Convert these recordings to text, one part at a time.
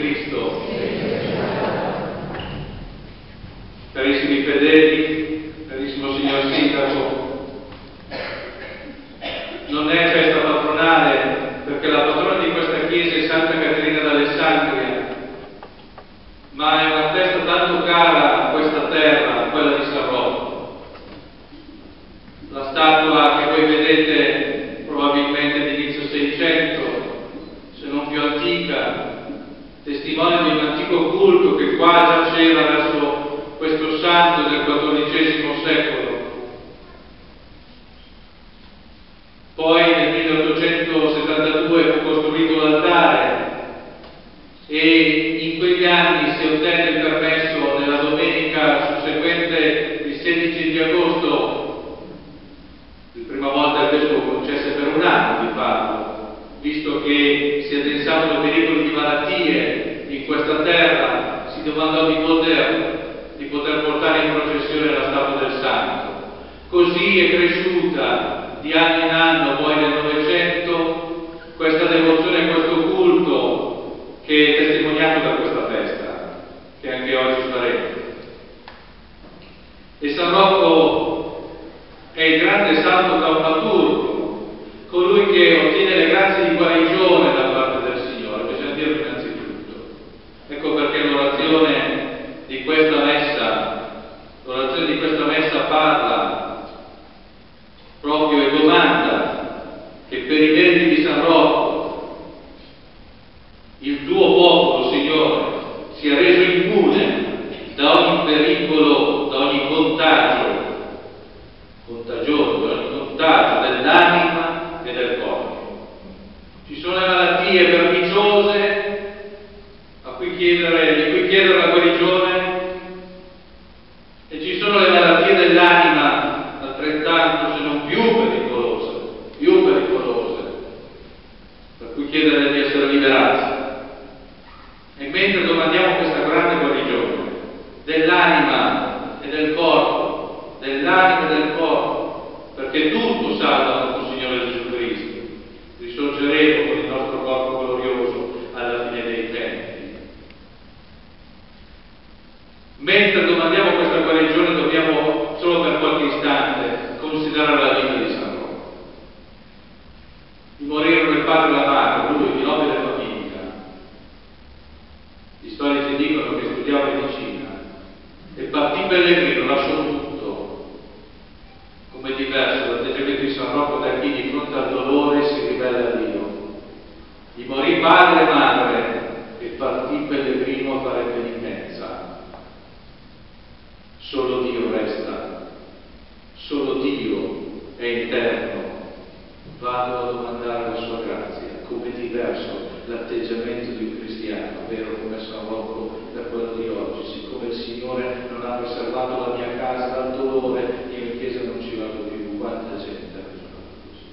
Cristo. Carissimi fedeli, carissimo signor Sindaco, non è festa patronale perché la patrona di questa chiesa è Santa Caterina d'Alessandria, ma è una festa tanto cara a questa terra, quella di San Rocco. La statua che voi vedete probabilmente di inizio Seicento, se non più antica, testimone di un antico culto che qua giaceva verso questo santo del XIV secolo. Poi nel 1872 fu costruito l'altare e in quegli anni si ottenne il permesso nella domenica susseguente, il 16 di agosto, la prima volta il vescovo concesse per un anno di farlo, visto che si addensavano pericoli di malattie in questa terra, si domandò di poter portare in processione la statua del santo. Così è cresciuta di anno in anno, poi nel Novecento, questa devozione e questo culto che è testimoniato da questa festa, che anche oggi faremo. E San Rocco è il grande santo taumaturgo, colui che ottiene le grazie di guarigione da parte del Signore, bisogna dirlo innanzitutto. Ecco perché l'orazione di questa messa parla proprio e domanda che per i meriti di San Rocco il tuo popolo, Signore, sia reso immune da ogni pericolo, da ogni contagio dell'anima e del corpo. Ci sono le malattie perniciose di cui chiedere la guarigione, e ci sono le malattie dell'anima altrettanto, se non più pericolose, per cui chiedere di essere liberati. E mentre domandiamo questa grande guarigione dell'anima e del corpo, perché tutto salva con il Signore Gesù Cristo, risorgeremo con il nostro corpo glorioso alla fine dei tempi. Mentre domandiamo questa guarigione dobbiamo solo per qualche istante considerare la vita di San Rocco. Di morire il padre e la madre, lui di nobile famiglia. Gli storici dicono che studiava medicina e partì pellegrino, lasciò tutto. Come diverso l'atteggiamento di San Rocco da chi di fronte al dolore si ribella a Dio. Gli morì padre e madre e partì pellegrino a fare penitenza. Solo Dio resta, solo Dio è interno. Vado a domandare la sua grazia. Come diverso l'atteggiamento di un cristiano, vero come San Rocco, da quello di oggi. Siccome il Signore non ha preservato la mia casa dal dolore, io in chiesa non ci vado più. Quanta gente ha ragionato così.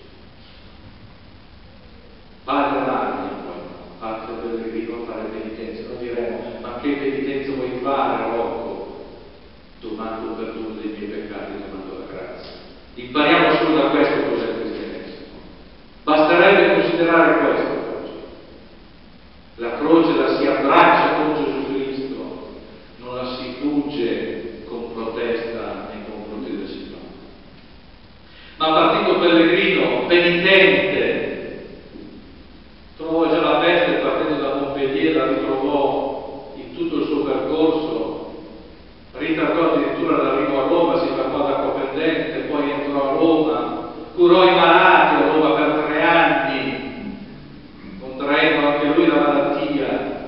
Padre Maria, poi, parte pellegrino a fare penitenza. Noi diremo, ma che penitenza vuoi fare, Rocco? Domando perdono dei miei peccati, domando la grazia. Impariamo solo da questo cos'è il cristianesimo. Basterebbe considerare questo oggi. La croce la si abbraccia con Gesù Cristo, non la si fugge con protesta nei confronti del Signore. Ma partito pellegrino, penitente, trovò già la peste partendo da Montpellier, la ritrovò in tutto il suo percorso. Ritardò addirittura l'arrivo a Roma, si fermò da Copendente, poi entrò a Roma, curò i malati a Roma per 3 anni, contraendo anche lui la malattia.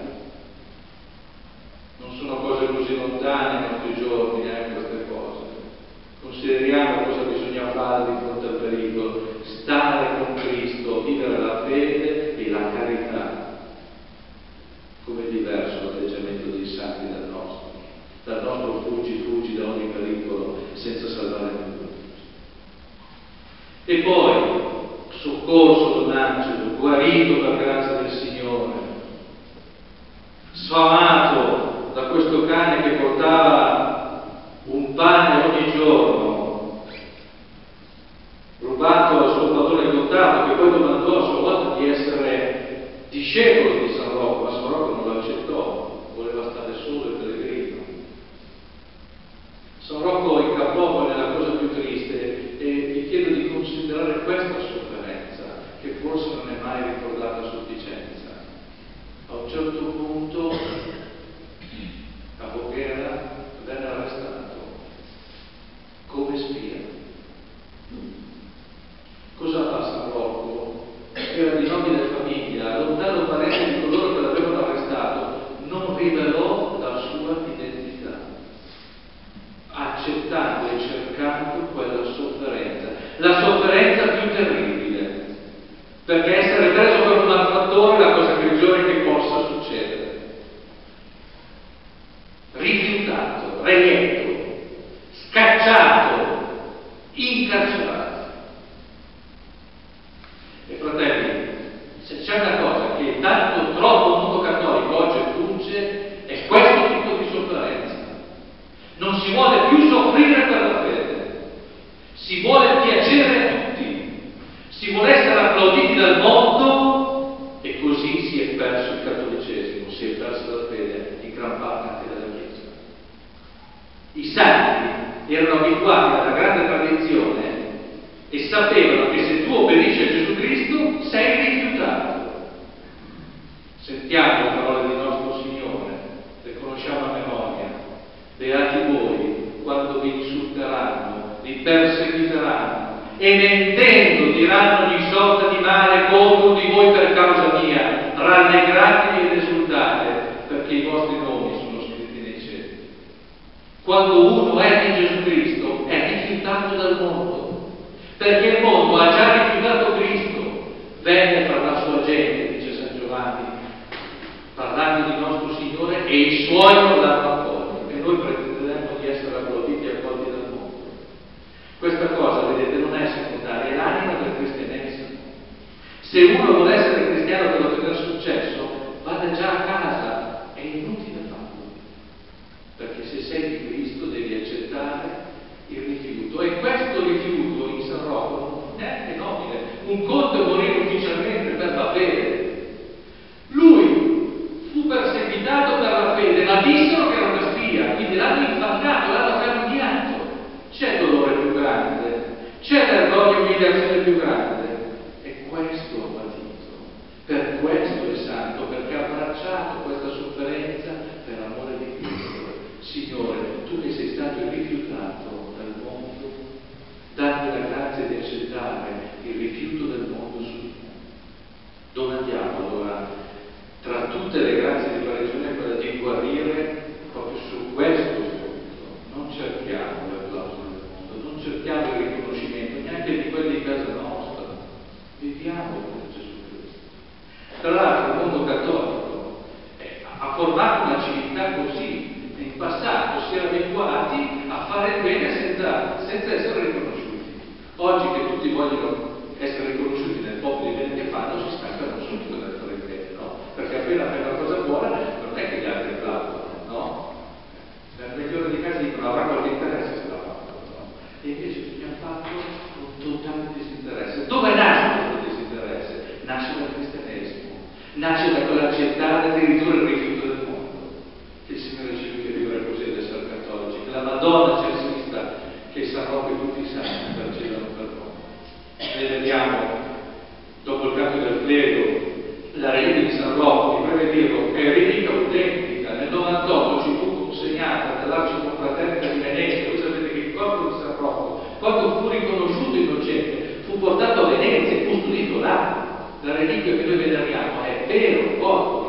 Non sono cose così lontane nei nostri giorni, queste cose. Consideriamo cosa bisogna fare di fronte al pericolo: stare con Cristo, vivere la fede e la carità. Come è diverso l'atteggiamento dei santi dal nostro fuggi da ogni pericolo senza salvare nessuno. E poi soccorso da un angelo, guarito per grazia del Signore, sfamato da questo cane che portava un pane ogni giorno, rubato al suo padrone Gottardo, che poi domandò a sua volta di essere discepolo di San Rocco, ma San Rocco non lo accettò. rivelò la sua identità, accettando e cercando quella sofferenza, la sofferenza più terribile, perché essere preso per un malfattore è la cosa peggiore che possa succedere. Rifiutato, reietto, scacciato, incarcerato. E fratelli, se c'è una cosa che tanto troppo il mondo cattolico oggi fugge, è questo tipo di sofferenza. Non si vuole più soffrire per la fede, si vuole piacere a tutti, si vuole essere applauditi dal mondo, e così si è perso il cattolicesimo, si è persa la fede in gran parte anche della Chiesa. I santi erano abituati alla grande tradizione e sapevano che se tu obbedisci a Gesù Cristo sei rifiutato. Sentiamo le parole di nostro Signore, le conosciamo a memoria. Beati voi quando vi insulteranno, vi perseguiteranno e mentendo diranno ogni sorta di male contro di voi per causa mia. Rallegratevi ed esultate, perché i vostri nomi sono scritti nei cieli. Quando uno è in Gesù Cristo è rifiutato dal mondo, perché il mondo ha già rifiutato Cristo. Venne fra la sua gente, dice San Giovanni, parlando di nostro Signore, e i suoi non l'hanno accolto, e noi pretenderemo di essere applauditi e accolti dal mondo. Questa cosa, vedete, non è secondaria, è l'anima del cristianesimo. Se uno vuole essere cristiano per ottenere successo, vada già a casa, è inutile farlo, perché se sei di Cristo devi accettare il rifiuto, e questo rifiuto in San Rocco non è nobile. Un conto è morire ufficialmente per la fede. Lui fu perseguitato per la fede, ma dissero che era una spia, quindi l'hanno infangato, l'hanno calunniato. C'è dolore più grande, c'è vergogna e umiliazione più grande, e questo ha patito. Per questo è santo, perché ha abbracciato questa sofferenza per amore di Cristo. Signore, tu che sei stato rifiutato dal mondo, dammi la grazia di accettare il rifiuto del mondo sul mondo. Dove andiamo allora? Tra tutte le grazie di guarigione, quella di guarire proprio su questo punto. Non cerchiamo l'applauso del mondo, non cerchiamo il riconoscimento neanche di quelli di casa nostra. Viviamo per Gesù Cristo. Tra l'altro il mondo cattolico ha formato una civiltà così. In passato si erano abituati a fare il bene senza essere riconosciuti. Oggi che tutti vogliono essere riconosciuti nel poco di bene che fanno, si stancano subito dal fare il bene, no? Perché appena fai una cosa buona non è che gli altri applaudono, no? Nel migliore dei casi dicono avrà qualche interesse se l'ha fatto, no? E invece bisogna farlo con totale disinteresse. Dove nasce questo disinteresse? Nasce dal cristianesimo, nasce da quell'accettare addirittura il rifiuto del mondo. Che il Signore ci aiuti a vivere così ed essere cattolici, che la Madonna ci assista, che San Rocco e tutti i santi intercedano per noi. Ne vediamo, dopo il canto del clero, la reliquia di San Rocco, mi preme dirlo, è reliquia autentica. Nel 98 ci fu consegnata dall'Arciconfraternita di Venezia. Voi sapete che il corpo di San Rocco, quando fu riconosciuto innocente, fu portato a Venezia e custodito là. La reliquia che noi veneriamo è vero corpo